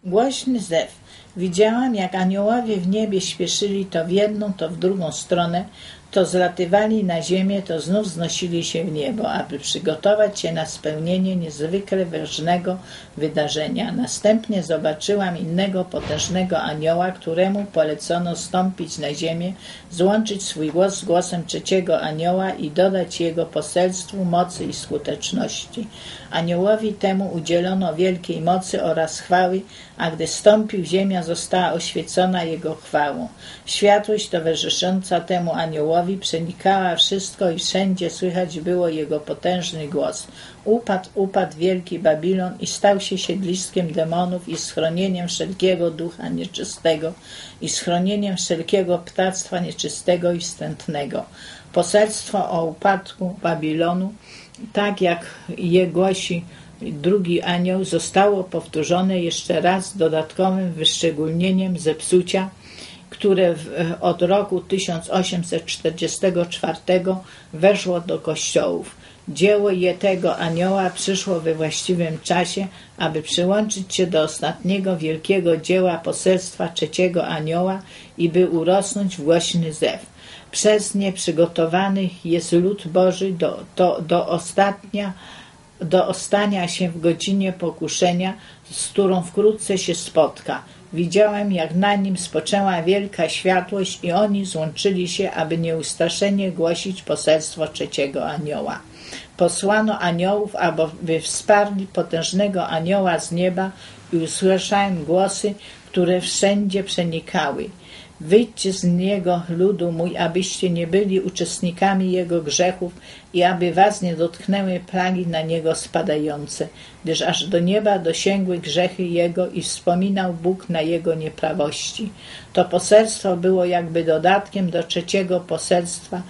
Głośny zew. Widziałam, jak aniołowie w niebie śpieszyli to w jedną, to w drugą stronę, to zlatywali na ziemię, to znów znosili się w niebo, aby przygotować się na spełnienie niezwykle ważnego wydarzenia. Następnie zobaczyłam innego potężnego anioła, któremu polecono stąpić na ziemię, złączyć swój głos z głosem trzeciego anioła i dodać jego poselstwu mocy i skuteczności. Aniołowi temu udzielono wielkiej mocy oraz chwały, a gdy stąpił, ziemia została oświecona jego chwałą. Światłość towarzysząca temu aniołowi przenikała wszystko i wszędzie słychać było jego potężny głos. Upadł wielki Babilon i stał się siedliskiem demonów i schronieniem wszelkiego ducha nieczystego i schronieniem wszelkiego ptactwa nieczystego i wstrętnego. Poselstwo o upadku Babilonu, tak jak je głosi drugi anioł, zostało powtórzone jeszcze raz dodatkowym wyszczególnieniem zepsucia, które od roku 1844 weszło do kościołów. Dzieło tego anioła przyszło we właściwym czasie, aby przyłączyć się do ostatniego wielkiego dzieła poselstwa trzeciego anioła i by urosnąć w głośny zew. Przez nie przygotowany jest lud Boży do ostania się w godzinie pokuszenia, z którą wkrótce się spotka. Widziałem, jak na nim spoczęła wielka światłość i oni złączyli się, aby nieustraszenie głosić poselstwo trzeciego anioła. Posłano aniołów, aby wsparli potężnego anioła z nieba i usłyszałem głosy, które wszędzie przenikały. Wyjdźcie z niego, ludu mój, abyście nie byli uczestnikami jego grzechów i aby was nie dotknęły plagi na niego spadające, gdyż aż do nieba dosięgły grzechy jego i wspominał Bóg na jego nieprawości. To poselstwo było jakby dodatkiem do trzeciego poselstwa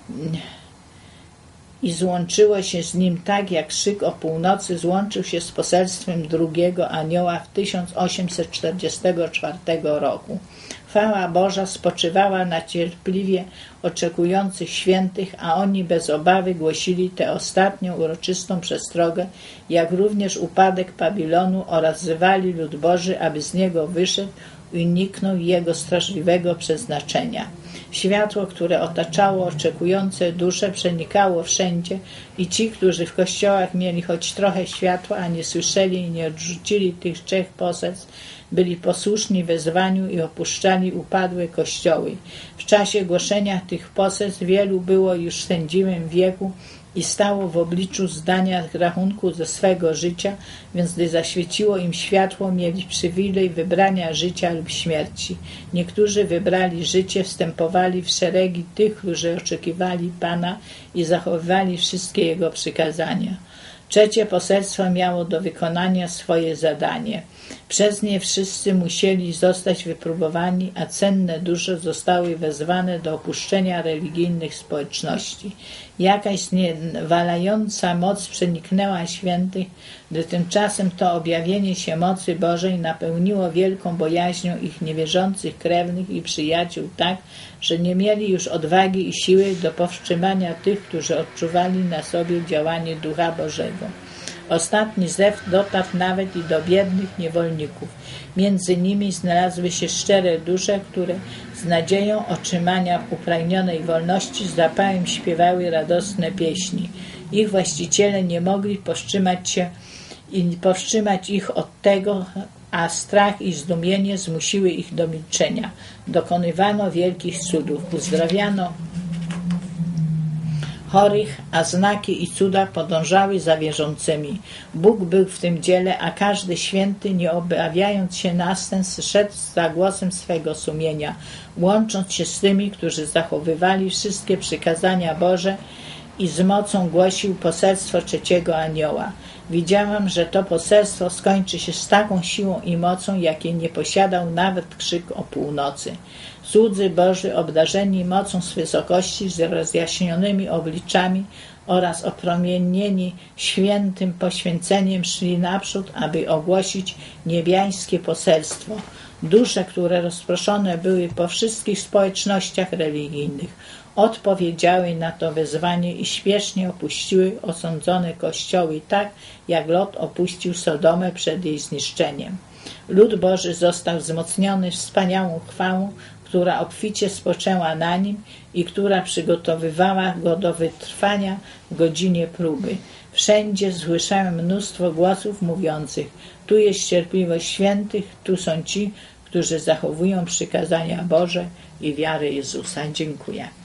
i złączyło się z nim tak, jak szyk o północy złączył się z poselstwem drugiego anioła w 1844 roku. Chwała Boża spoczywała na cierpliwie oczekujących świętych, a oni bez obawy głosili tę ostatnią uroczystą przestrogę, jak również upadek Babilonu oraz wzywali lud Boży, aby z niego wyszedł i uniknął jego straszliwego przeznaczenia. Światło, które otaczało oczekujące dusze, przenikało wszędzie i ci, którzy w kościołach mieli choć trochę światła, a nie słyszeli i nie odrzucili tych trzech poselstw, byli posłuszni wezwaniu i opuszczali upadłe kościoły. W czasie głoszenia tych poselstw wielu było już w sędziwym wieku i stało w obliczu zdania rachunku ze swego życia, więc gdy zaświeciło im światło, mieli przywilej wybrania życia lub śmierci. Niektórzy wybrali życie, wstępowali w szeregi tych, którzy oczekiwali Pana i zachowywali wszystkie Jego przykazania. Trzecie poselstwo miało do wykonania swoje zadanie. Przez nie wszyscy musieli zostać wypróbowani, a cenne dusze zostały wezwane do opuszczenia religijnych społeczności. Jakaś niewalająca moc przeniknęła świętych, gdy tymczasem to objawienie się mocy Bożej napełniło wielką bojaźnią ich niewierzących krewnych i przyjaciół tak, że nie mieli już odwagi i siły do powstrzymania tych, którzy odczuwali na sobie działanie Ducha Bożego. Ostatni zew dotarł nawet i do biednych niewolników. Między nimi znalazły się szczere dusze, które z nadzieją otrzymania upragnionej wolności z zapałem śpiewały radosne pieśni. Ich właściciele nie mogli powstrzymać ich od tego, a strach i zdumienie zmusiły ich do milczenia. Dokonywano wielkich cudów, uzdrawiano chorych, a znaki i cuda podążały za wierzącymi. Bóg był w tym dziele, a każdy święty, nie obawiając się następstw, szedł za głosem swego sumienia, łącząc się z tymi, którzy zachowywali wszystkie przykazania Boże i z mocą głosił poselstwo trzeciego anioła. Widziałam, że to poselstwo skończy się z taką siłą i mocą, jakiej nie posiadał nawet krzyk o północy. Słudzy Boży, obdarzeni mocą z wysokości, z rozjaśnionymi obliczami oraz opromienieni świętym poświęceniem, szli naprzód, aby ogłosić niebiańskie poselstwo. Dusze, które rozproszone były po wszystkich społecznościach religijnych, odpowiedziały na to wezwanie i śpiesznie opuściły osądzone kościoły tak, jak Lot opuścił Sodomę przed jej zniszczeniem. Lud Boży został wzmocniony wspaniałą chwałą, która obficie spoczęła na nim i która przygotowywała go do wytrwania w godzinie próby. Wszędzie słyszałem mnóstwo głosów mówiących: tu jest cierpliwość świętych, tu są ci, którzy zachowują przykazania Boże i wiarę Jezusa. Dziękuję.